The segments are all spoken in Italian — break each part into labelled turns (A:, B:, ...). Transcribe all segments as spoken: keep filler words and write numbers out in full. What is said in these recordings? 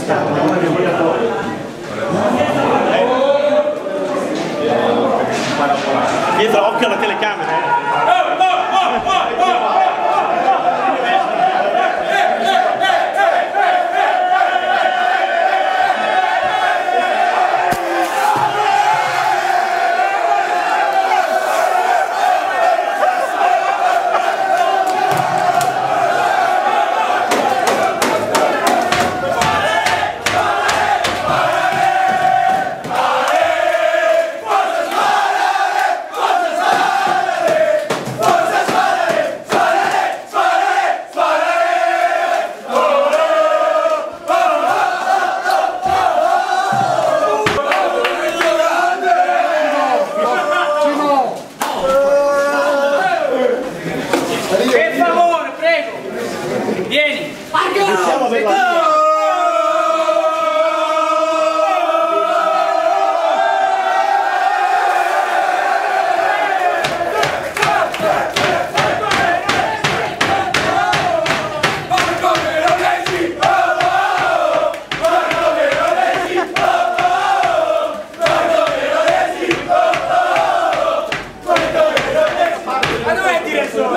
A: Dietro, occhio alla telecamera, eh.
B: Per favore, prego! Vieni! Ma dov'è il direttore?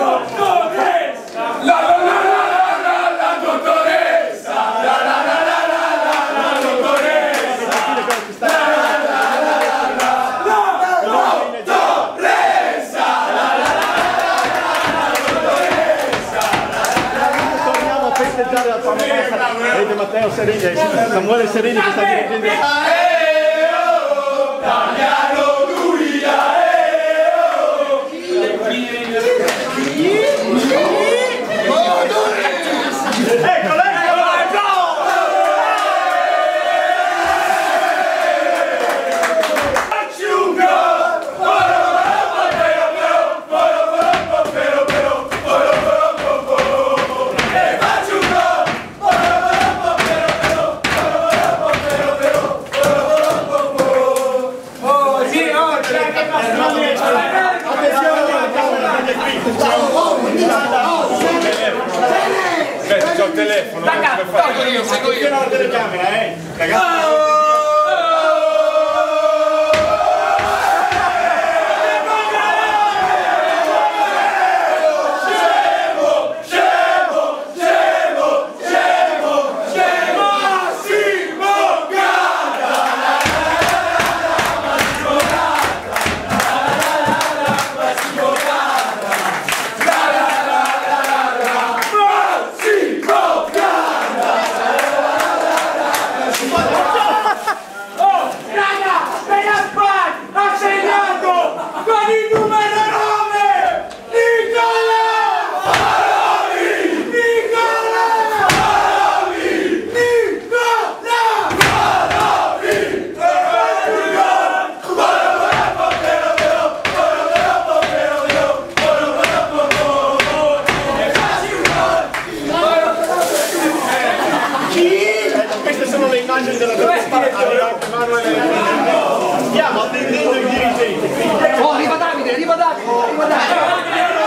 A: festeggiare la tua mamma, vedete Matteo Serini, Samuele Serini che sta dirigendo. Ecco,
C: c'ho il telefono,
B: seguo io, seguo io.
A: La telecamera, eh, ragazzi. Queste sono le immagini della Stiamo attendendo i dirigenti.
B: Oh, arriva Davide, arriva Davide, arriva Davide.